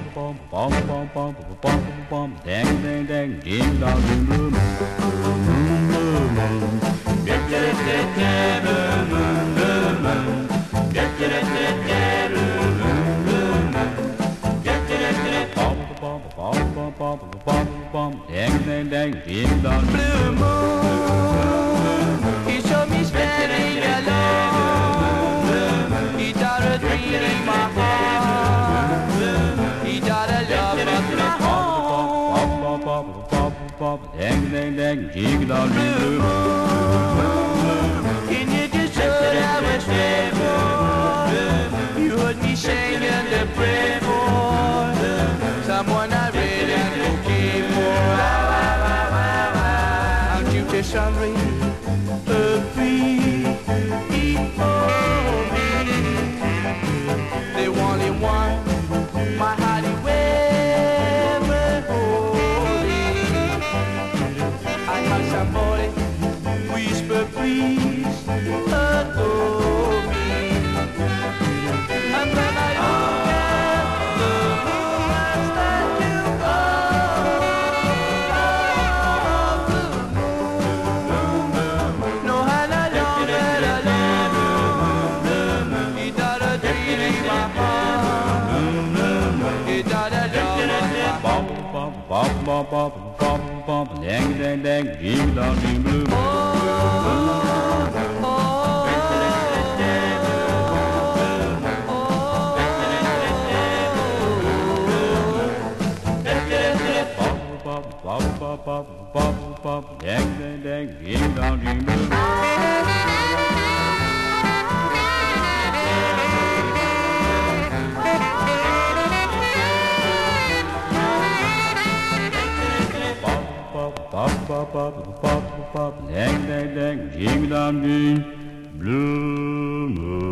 Blue moon, he showed me standing alone. He died a dream in my heart. He died a love of my home. Blue moon, can you just show that was faithful? You heard me singing the prayer for someone I really am looking for. Just hungry, free for me. They only want my hearty way holding. I have somebody whisper, please adore me. And when I look at the moonlight that you dang dang dang, ding dong ding blue. Dang dang dang, ding dong ding blue. Dang dang dang, ding dong ding, blue moon.